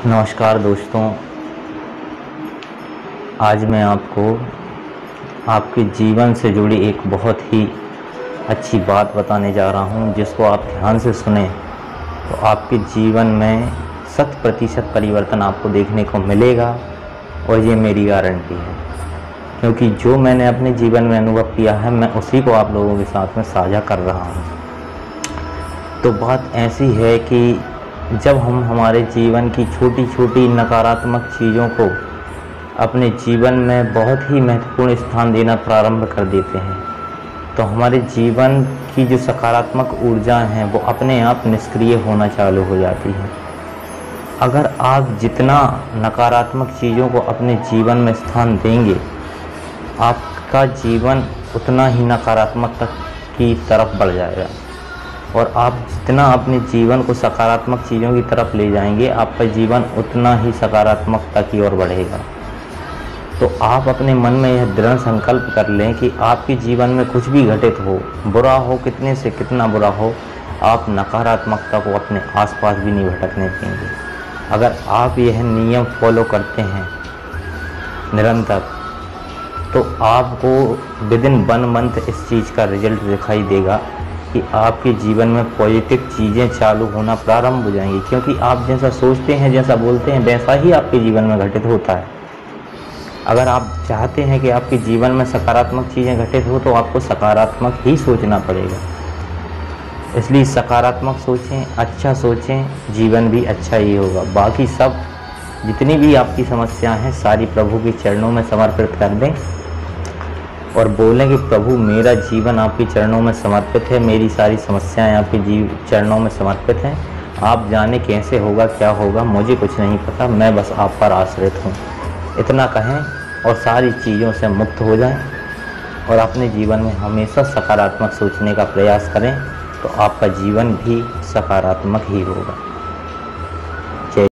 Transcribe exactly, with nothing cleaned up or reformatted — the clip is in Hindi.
नमस्कार दोस्तों, आज मैं आपको आपके जीवन से जुड़ी एक बहुत ही अच्छी बात बताने जा रहा हूं, जिसको आप ध्यान से सुने तो आपके जीवन में शत प्रतिशत परिवर्तन आपको देखने को मिलेगा। और ये मेरी गारंटी है, क्योंकि जो मैंने अपने जीवन में अनुभव किया है मैं उसी को आप लोगों के साथ में साझा कर रहा हूँ। तो बात ऐसी है कि जब हम हमारे जीवन की छोटी छोटी नकारात्मक चीज़ों को अपने जीवन में बहुत ही महत्वपूर्ण स्थान देना प्रारंभ कर देते हैं, तो हमारे जीवन की जो सकारात्मक ऊर्जा हैं वो अपने आप निष्क्रिय होना चालू हो जाती है। अगर आप जितना नकारात्मक चीज़ों को अपने जीवन में स्थान देंगे, आपका जीवन उतना ही नकारात्मकता की तरफ बढ़ जाएगा। और आप जितना अपने जीवन को सकारात्मक चीज़ों की तरफ ले जाएंगे, आपका जीवन उतना ही सकारात्मकता की ओर बढ़ेगा। तो आप अपने मन में यह दृढ़ संकल्प कर लें कि आपके जीवन में कुछ भी घटित हो, बुरा हो, कितने से कितना बुरा हो, आप नकारात्मकता को अपने आसपास भी नहीं भटकने देंगे। अगर आप यह नियम फॉलो करते हैं निरंतर, तो आपको विद इन वन मंथ इस चीज़ का रिजल्ट दिखाई देगा कि आपके जीवन में पॉजिटिव चीज़ें चालू होना प्रारंभ हो जाएंगी। क्योंकि आप जैसा सोचते हैं, जैसा बोलते हैं, वैसा ही आपके जीवन में घटित होता है। अगर आप चाहते हैं कि आपके जीवन में सकारात्मक चीज़ें घटित हो, तो आपको सकारात्मक ही सोचना पड़ेगा। इसलिए सकारात्मक सोचें, अच्छा सोचें, जीवन भी अच्छा ही होगा। बाकी सब जितनी भी आपकी समस्याएं हैं सारी प्रभु के चरणों में समर्पित कर दें और बोलें कि प्रभु, मेरा जीवन आपके चरणों में समर्पित है, मेरी सारी समस्याएं आपके जीव चरणों में समर्पित हैं। आप जाने कैसे होगा, क्या होगा, मुझे कुछ नहीं पता, मैं बस आप पर आश्रित हूँ। इतना कहें और सारी चीज़ों से मुक्त हो जाएं और अपने जीवन में हमेशा सकारात्मक सोचने का प्रयास करें, तो आपका जीवन भी सकारात्मक ही होगा।